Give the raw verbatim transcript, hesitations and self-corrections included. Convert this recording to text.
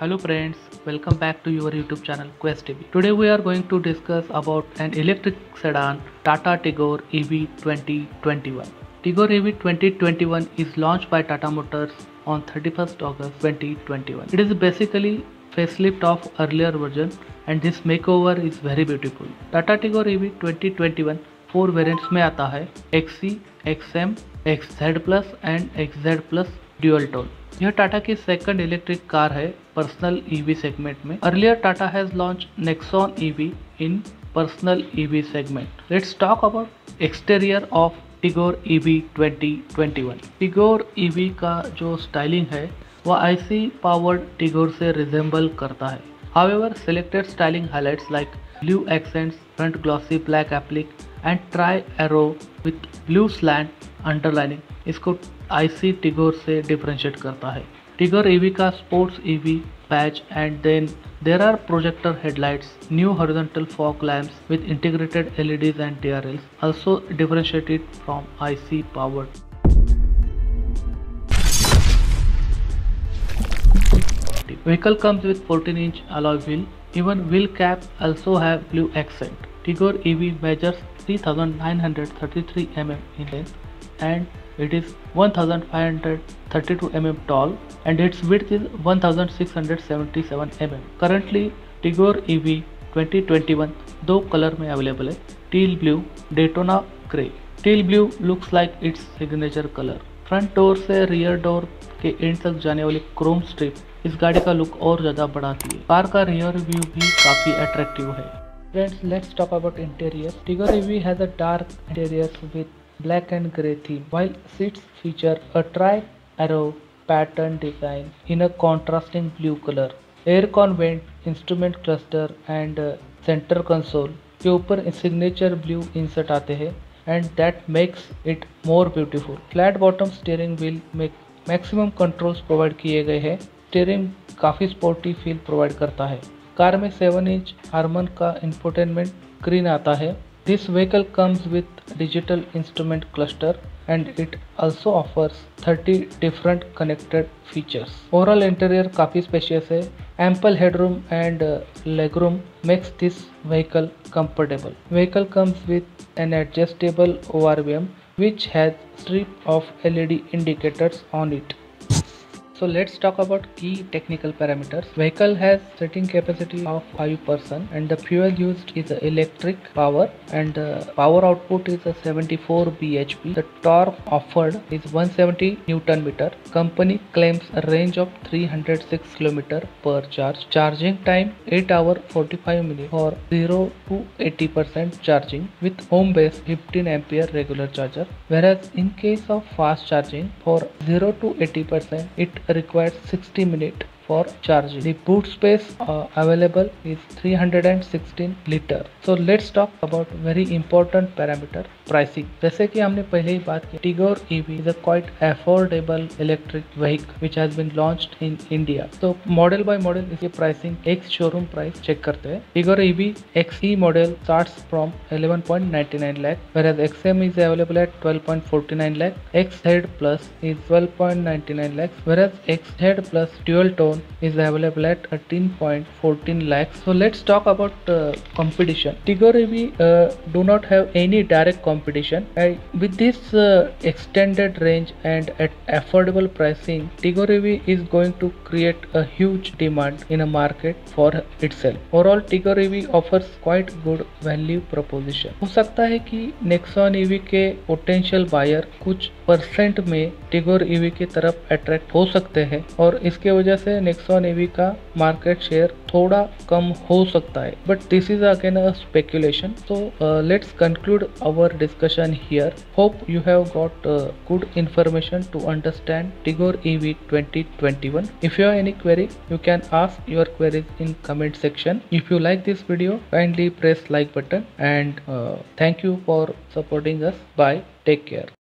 Hello friends, welcome back to your YouTube channel Quest T V. Today we are going to discuss about an electric sedan Tata Tigor E V twenty twenty-one. Tigor E V twenty twenty-one is launched by Tata Motors on thirty-first August twenty twenty-one. It is basically facelift of earlier version and this makeover is very beautiful. Tata Tigor E V twenty twenty-one four variants में आता है X C, X M, X Z Plus and X Z Plus dual tone. यह टाटा की second electric car है personal EV segment में। Earlier Tata has launch Nexon EV in personal EV segment. Let's talk about exterior of Tigor EV twenty twenty one. Tigor EV का जो styling है वह IC powered Tigor से resemble करता है। However, selected styling highlights like blue accents, front glossy black applique and tri-arrow with blue slant underlining इसको IC Tigor से differentiate करता है। टिगोर ईवी का sports EV patch and then there are projector headlights, new horizontal fog lamps with integrated L E Ds and T R Ls also differentiated from I C powered. Vehicle comes with fourteen inch alloy wheel. Even wheel cap also have blue accent. Tigor E V measures three thousand nine hundred thirty-three millimeters in length and it is one thousand five hundred thirty-two millimeters tall and its width is one thousand six hundred seventy-seven millimeters. Currently Tigor E V twenty twenty-one दो colour में available है, teal blue, Daytona grey. Teal blue looks like it's signature colour. Front door से rear door के end तक जाने वाली Chrome strip इस गाड़ी का लुक और ज़्यादा बढ़ाती है। कार का रियर व्यू भी काफ़ी अट्रैक्टिव है। Friends, let's talk about interior. Tigor EV has a dark interior with black and grey theme, while seats feature a tri-arrow pattern design in a contrasting blue color. Air con vent, instrument cluster and center console के ऊपर signature blue insert आते हैं and that makes it more beautiful. Flat bottom steering wheel में maximum controls provide किए गए हैं। Steering काफ़ी sporty feel provide करता है। कार में सेवन इंच हार्मन का इंफोटेनमेंट स्क्रीन आता है। This vehicle comes with digital instrument cluster and it also offers thirty different connected features. Overall interior काफ़ी स्पेशियस है। Ample headroom and legroom makes this vehicle comfortable. Vehicle comes with an adjustable O R V M which has strip of L E D indicators on it. So let's talk about key technical parameters. Vehicle has seating capacity of five person and the fuel used is electric power and the power output is a seventy-four B H P. The torque offered is one hundred seventy Newton meter. Company claims a range of three hundred six kilometers per charge. Charging time eight hours forty-five minutes for zero to eighty percent charging with home base fifteen ampere regular charger. Whereas in case of fast charging for zero to eighty percent it requires sixty minutes for charging. The boot space uh, available is three hundred sixteen liter. So let's talk about very important parameter, pricing. जैसे कि हमने पहले ही बात की, Tigor E V is a quite affordable electric vehicle which has been launched in India. So model by model इसकी pricing एक showroom price check करते हैं। Tigor E V X E model starts from eleven point nine nine lakh, whereas X M is available at twelve point four nine lakh. X Z Plus is twelve point nine nine lakhs, whereas X Z Plus dual tone is available at thirteen point one four lakhs. So let's talk about uh, competition. Tigor E V uh, do not have any direct competition. Uh, with this uh, extended range and at affordable pricing, Tigor E V is going to create a huge demand in a market for itself. Overall, Tigor E V offers quite good value proposition. हो सकता है कि Nexon E V के potential buyer कुछ percent में Tigor E V की तरफ attract हो सकते हैं और इसके वजह से Nexon E V का मार्केट शेयर थोड़ा कम हो सकता है, but this is again a speculation. So let's conclude our discussion here. Hope you have got good information to understand Tigor E V twenty twenty-one. If you have any query, you can ask your queries in comment section. If you like this video, kindly press like button and uh, thank you for supporting us. Bye. Take care.